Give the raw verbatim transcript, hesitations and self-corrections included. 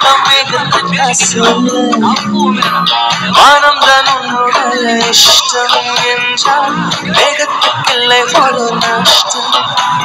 மேகத்துக்கு சொல்லு வானம் தான் உன்னுடைய இஷ்டம் என்றால் மேகத்துக்கில்லை ஒரு நஷ்டம்